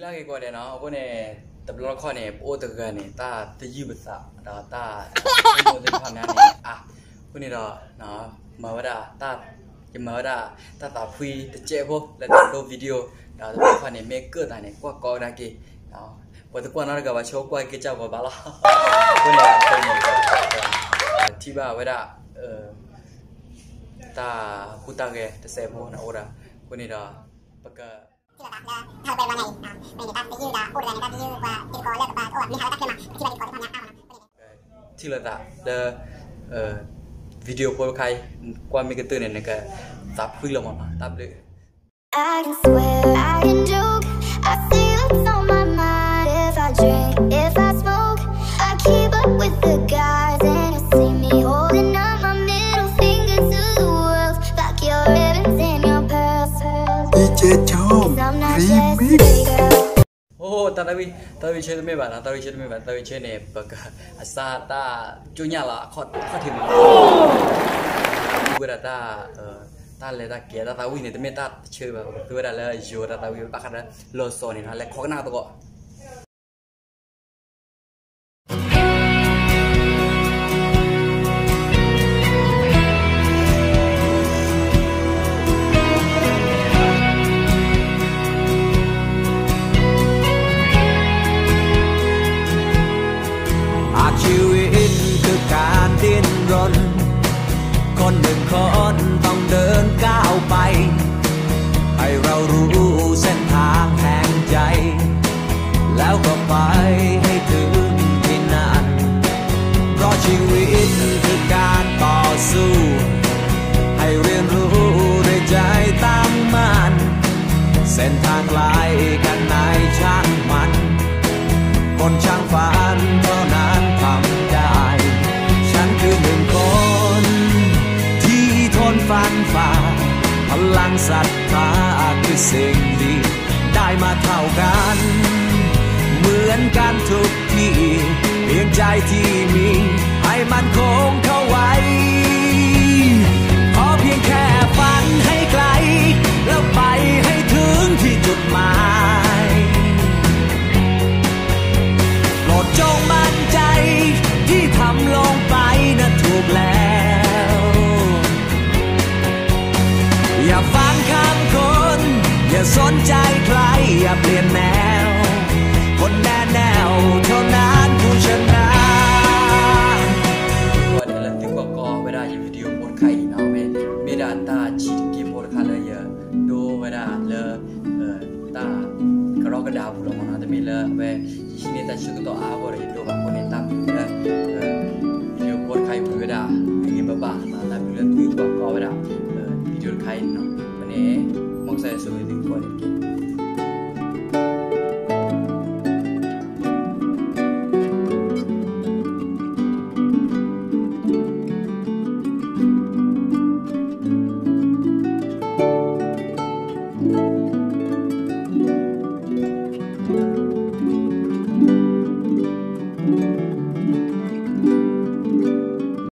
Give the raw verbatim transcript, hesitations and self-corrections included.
la ke ko de no ko ne tablo kho ne o ta ga ne ta ti yi ba sa da ta mo de pha mya ne a ko ne do no ma wa da ta ke ma da ta ta phui ta che bo la do video da tablo kho ne me ke ta ne ko ko da ke no bo ta ko na ga ba show ko ke cha bo ba la ko ne ko ne ti ba wa da eh ta ku ta ge ta se bo na ora ko ne da ba ka Hal berwarna ini, nah, ini kita tuju dah, udah kita tuju buat kita lihat apa, oh, ini hal tak kena, kita di kota mana, ที่ละตาเดอเอ่อวิดีโอโปรใครความมีกระตือเนี่ยนะก็ตับพึ่งละมั้งตับเลย I can swear, I can joke, I see what's on my mind. If I drink, if I smoke, I keep up with the guys, and you see me holding up my middle finger to the world, like your ribbons and your pearls. ดีเจชอบรีมิกโอ้ตาตาวิตาวิเชื่อไม่บ้านะตาวิเชื่อไม่บ้าตาวิเชื่อเนี่ยปกอาซาตาจุญญาละขอขอถึงกูระตาเอ่อตาเลยตาเกียตาตาวิเนี่ยแต่ไม่ตาเชื่อแบบกูระเลยโยตาตาวิปากกันแล้วโลโซนี่นะแล้วขอกันหน้าตัวก็ชีวิตคือการดิ้นรนคนหนึ่งคนต้องเดินก้าวไปให้เรารู้เส้นทางแห่งใจแล้วก็ไปให้ถึงที่นั่นเพราะชีวิตคือการต่อสู้ให้เรียนรู้ด้วยใจตั้งมั่นเส้นทางไกลกันไหนช่างมันคนช่างฝันเท่านั้นทำได้ฉันคือหนึ่งคนที่ทนฟันฝ่าพลังศรัทธาคือสิ่งดีได้มาเท่ากันเหมือนกันทุกที่เพียงใจที่มีให้มันคงเข้าไว้ขอเพียงแค่ฝันให้ไกลแล้วไปให้ถึงที่จุดหมายจงมั่นใจที่ทำลงไปนะถูกแล้วอย่าฟังคำคนอย่าสนใจใครอย่าเปลี่ยนแนวคนแน่แนวเท่านั้นผู้ชนะวันนี้เราถึงบอกก็เวลาจะวิดีโอโพสใครเนาะไม่ไม่ได้ตาชีดเกมโพสใครเลยเยอะดูเวลาเลยเอ่อตากระรอกกระดาษบุหรี่นะแต่ไม่เลยเว้ยที่นี่ตาชุดตัวอาบเลยดูแบบคนนี้ตามเลยเอ่อวิดีโอโพสใครเวลาอย่างเงี้ยบ้าๆนะแต่เรื่องถึงบอกก็เวลาเอ่อวิดีโอใครเนาะวันนี้มองใส่สวยถึงคนนี้